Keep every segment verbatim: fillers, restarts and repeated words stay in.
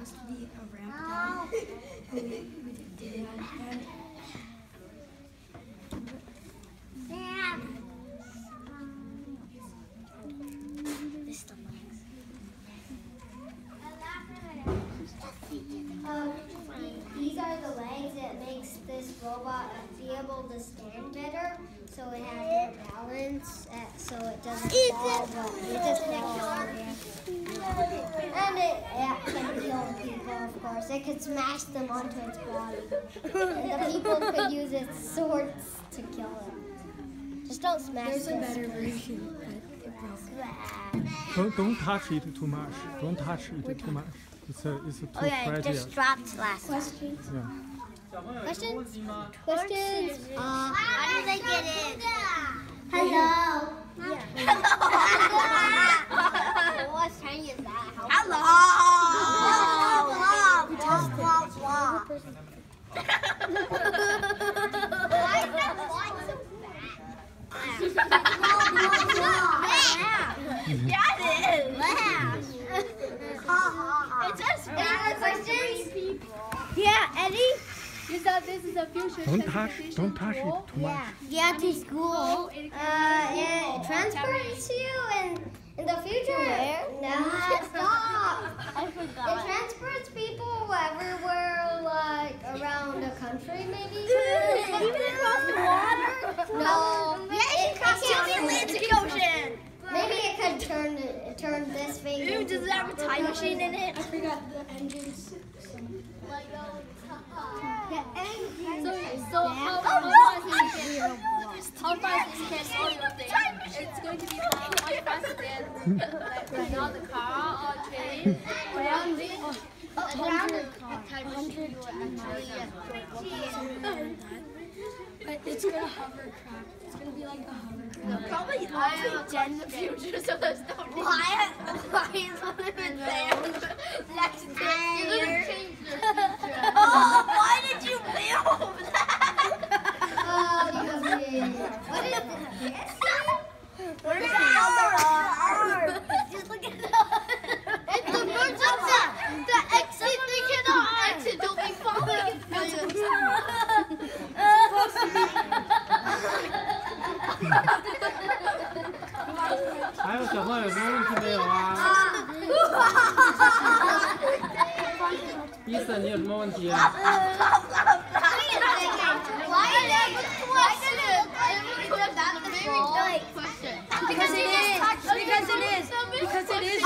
supposed to be a ramp down. we, we did that. And Um, these are the legs that makes this robot be able to stand better, so it has more balance, uh, so it doesn't fall, but it doesn't fall. Yeah. And it, yeah, can kill people, of course. It could smash them onto its body. And the people could use its swords to kill them. Just don't smash there's them. a better version, but it broke. Don't don't touch it too much. Don't touch it too much. It's a it's a too Okay, fragile. just dropped last Questions? Yeah. Questions? Questions? Uh, how did they get in? Hello. Yeah. Hello. What Chinese is that? Hello. Blah, blah, blah, blah. Why is that line so bad? Yeah, it is. It says any questions? Yeah, Eddie? You thought this is a future Don't touch don't touch it too much. Yeah, to school. Uh, it transports you in, in the future. Where? Nah, stop. I It forgot. transports people everywhere, like around the country, maybe. Even across the water? No. Yeah, it can cross the Atlantic Ocean. Maybe it could turn turn this thing. Ooh, into does it have a time machine in it? I forgot the engines. So, so how, how fast is this? How fast is this audio thing? It's going to be how much faster than like, not the car or train or anything? A hundred, a hundred But it's gonna hovercraft. It's gonna be like a hovercraft. Probably also dead in the future, so there's no need. Why? Why is one of it there? Next day, you're gonna change the future. Oh, why did you build that? Oh, because we- what is this? Where's the other arm? Just look at that. It's the birds of the, the exit. They cannot exit. Don't be falling. 还有小朋友有什么问题没有啊？伊森，你有什么问题？ Why did it question? That's a very good question. Because it is. Because it is. Because it is.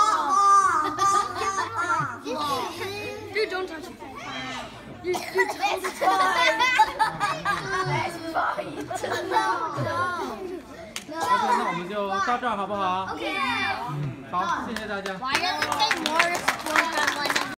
Dude, don't touch it. You, you touch it. Let's fight. No. 那我们就到这儿好不好？ Okay. 嗯，好，谢谢大家。 Why are they more